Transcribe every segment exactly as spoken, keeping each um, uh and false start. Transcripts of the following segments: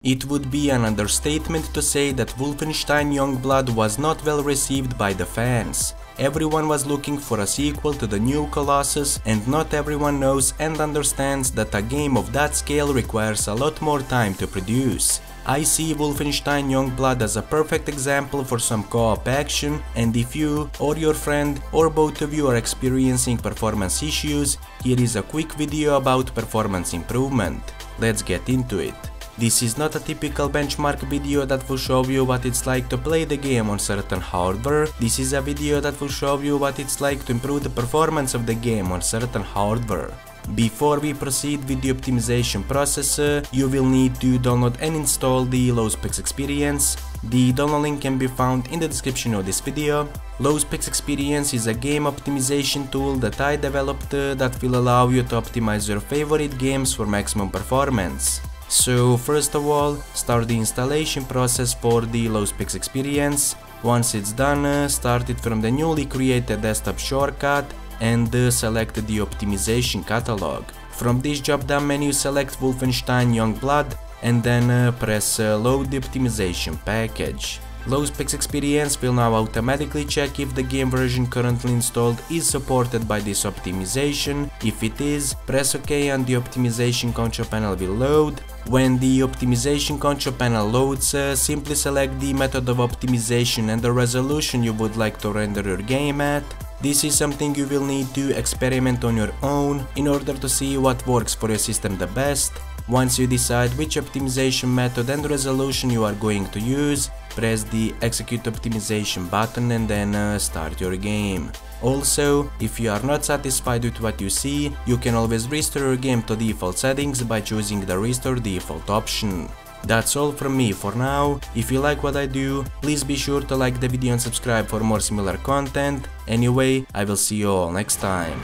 It would be an understatement to say that Wolfenstein Youngblood was not well received by the fans. Everyone was looking for a sequel to the new Colossus, and not everyone knows and understands that a game of that scale requires a lot more time to produce. I see Wolfenstein Youngblood as a perfect example for some co-op action, and if you, or your friend, or both of you are experiencing performance issues, here is a quick video about performance improvement. Let's get into it. This is not a typical benchmark video that will show you what it's like to play the game on certain hardware. This is a video that will show you what it's like to improve the performance of the game on certain hardware. Before we proceed with the optimization process, uh, you will need to download and install the LowSpecs Experience. The download link can be found in the description of this video. LowSpecs Experience is a game optimization tool that I developed uh, that will allow you to optimize your favorite games for maximum performance. So first of all, start the installation process for the LowSpecs Experience. Once it's done, uh, start it from the newly created desktop shortcut and uh, select the optimization catalog. From this drop-down menu, select Wolfenstein Youngblood and then uh, press uh, load the optimization package. LowSpecs Experience will now automatically check if the game version currently installed is supported by this optimization. If it is, press OK and the optimization control panel will load. When the optimization control panel loads, uh, simply select the method of optimization and the resolution you would like to render your game at. This is something you will need to experiment on your own in order to see what works for your system the best. Once you decide which optimization method and resolution you are going to use, press the execute optimization button and then uh, start your game. Also, if you are not satisfied with what you see, you can always restore your game to default settings by choosing the restore default option. That's all from me for now. If you like what I do, please be sure to like the video and subscribe for more similar content. Anyway, I will see you all next time.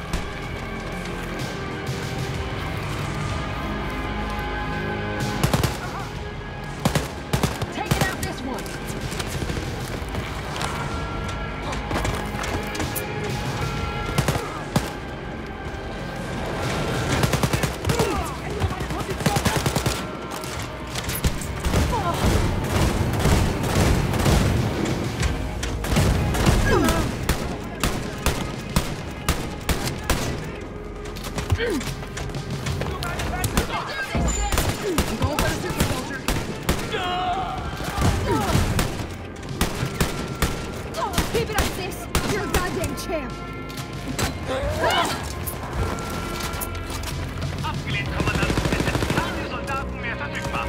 Keep it up, sis! You're a goddamn champ! Abgelehnt, Kommandant. Es sind keine Soldaten mehr verfügbar.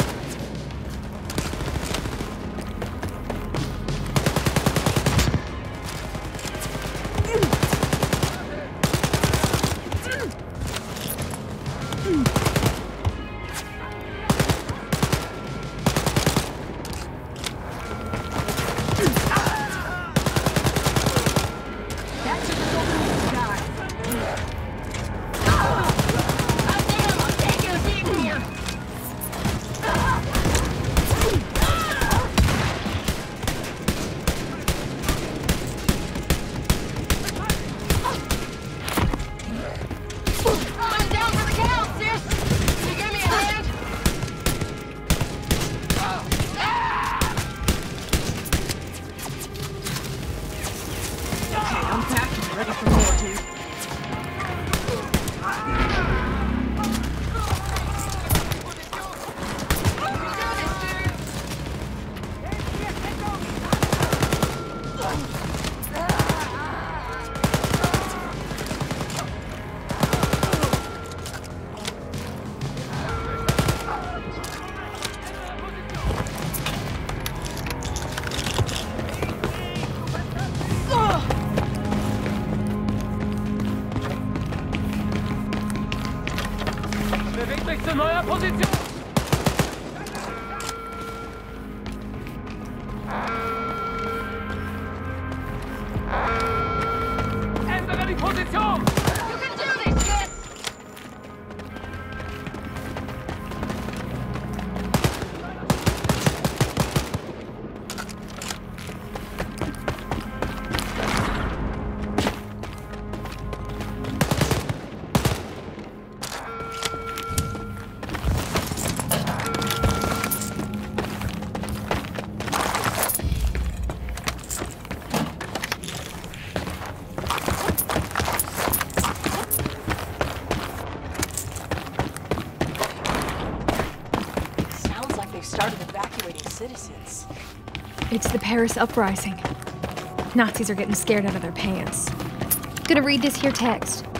Ready for more, dude. Bewegt sich zu neuer Position! Ändere die Position! You can do this, kid! citizens. It's the Paris uprising. Nazis are getting scared out of their pants. Gonna read this here text.